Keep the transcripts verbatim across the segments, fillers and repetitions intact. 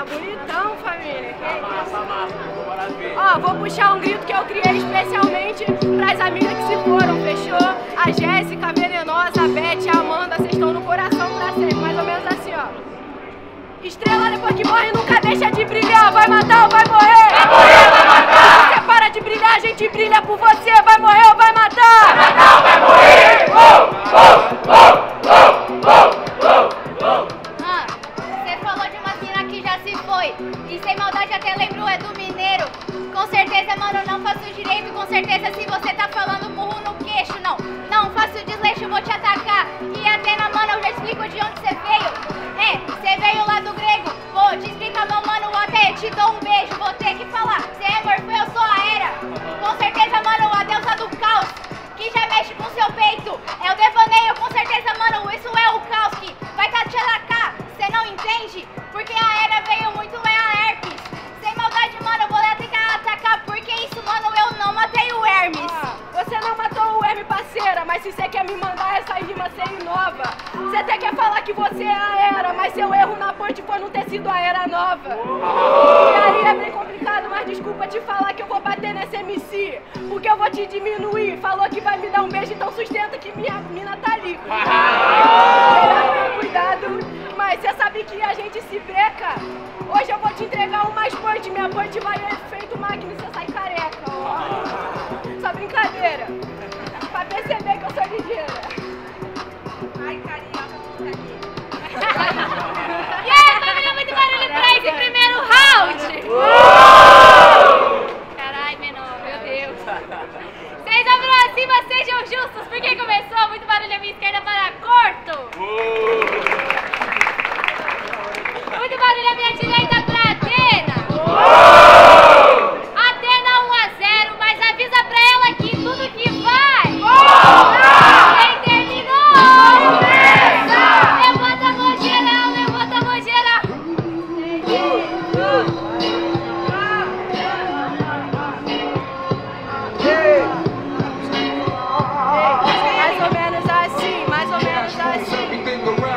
Tá bonitão, família. Que isso? Ó, vou puxar um grito que eu criei especialmente pras amigas que se foram, fechou? A Jéssica, a Venenosa, a Beth, a Amanda, vocês estão no coração pra sempre. Mais ou menos assim, ó. Estrela depois que morre nunca deixa de brilhar. Vai matar ou vai morrer? Vai morrer ou vai matar? Se você para de brilhar, a gente brilha por você. Vai morrer ou vai matar? Vai matar ou vai morrer? Oh, oh, oh, oh, oh, oh, oh. Ah, você falou de uma mina que já se foi. E sem maldade até lembrou, é do mineiro. Com certeza, mano, não faço direito. Com certeza, se você tá falando murro no queixo, não. Não faço desleixo, vou te atacar. E Atena, mano, eu já explico de onde você veio. É, você veio lá do grego. Vou te explicar, meu mano, até te dou um beijo. Vou ter que falar, você é Morfeu, eu sou a Hera. Com certeza, mano, a deusa do caos, que já mexe com seu peito. É o devaneio, com certeza, mano, isso é o caos que vai tá te atacar. Você não entende? Porque a Hera veio muito, é a herpes. Sem maldade, mano, eu vou lá ter que atacar. Porque isso, mano, eu não matei o Hermes. Ah, você não matou o Hermes, parceira. Mas se você quer me mandar essa rima ser inova, você até quer falar que você é a Hera, mas seu erro na ponte foi não ter sido a Era Nova. E aí é bem complicado, mas desculpa te falar que eu vou bater nesse M C, porque eu vou te diminuir. Falou que vai me dar um beijo, então sustenta que minha mina tá ali. Melhor ter cuidado. Mas você sabe que a gente se breca? Hoje eu vou te entregar umas punch. Minha punch vai efeito máquina e você sai careca. Ó. Só brincadeira. Pra perceber que eu sou ligeira. Ai, carioca, puta aqui. E aí, família, muito barulho pra esse primeiro round. Carai, menor, meu Deus. Vocês abriram acima, sejam justos, porque começou muito barulho à minha esquerda para corto. Muito barulho à minha direita pra Atena. Atena um a zero, mas avisa pra ela que tudo que vai. Quem terminou? Levanta a mão geral, levanta a mão geral. Mais ou menos assim, mais ou menos assim.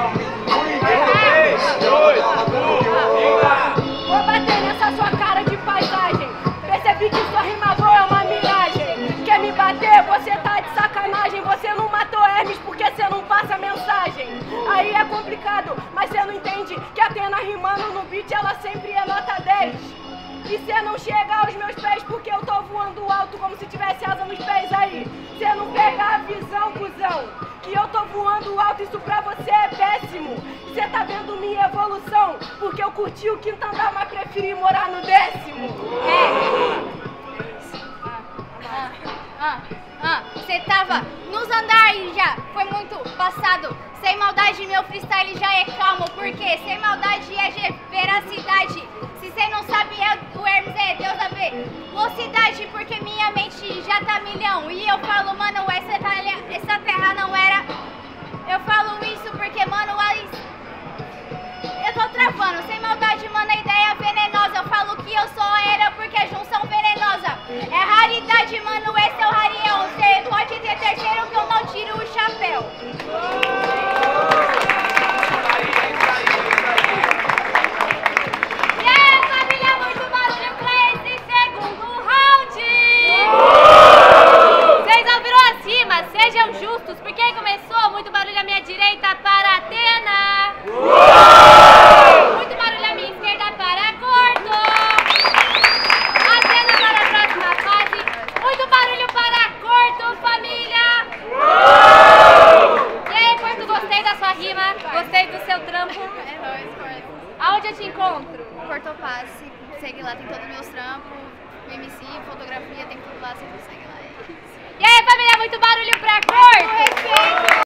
Vou bater nessa sua cara de paisagem. Percebi que sua rima boa é uma miragem. Quer me bater? Você tá de sacanagem. Você não matou Hermes porque você não passa mensagem. Aí é complicado, mas você não entende que a Atena rimando no beat ela sempre é nota dez. E você não chega aos meus pés porque eu tô voando alto como se tivesse asa nos pés aí. Você não pega a visão, cuzão, que eu tô voando alto, isso pra você é péssimo. Você tá vendo minha evolução, porque eu curti o quinto andar, mas preferi morar no décimo. É. Ah, ah, ah. Você tava nos andares já, foi muito passado. Sem maldade, meu freestyle já é calmo, porque sem maldade é veracidade. Se você não sabe, é, o Hermes é Deus a ver velocidade, porque minha mente já tá milhão. E eu falo, mano, essa, talha, essa terra não era. Eu falo isso porque, mano, eu tô travando. Sem maldade, mano, a ideia é venenosa. Eu falo que eu sou a Hera porque é junção venenosa. É raridade, mano, esse é o rarião. Você pode ter terceiro que eu não tiro o chapéu. E aí, família, muito barulho pra esse segundo round. Vocês ouviram acima, sejam justos, porque aí começou muito barulho à minha direita para Atena. Muito barulho à minha esquerda para Corto. Atena para a próxima fase. Muito barulho para Corto, família. E aí, Corto, gostei da sua rima, gostei do seu trampo. É nóis, Corto. Aonde eu te encontro? Corto Passe, segue lá, tem todos os meus trampos, M C, fotografia, tem tudo lá, você consegue lá. É isso. E aí, família, muito barulho pra Corto.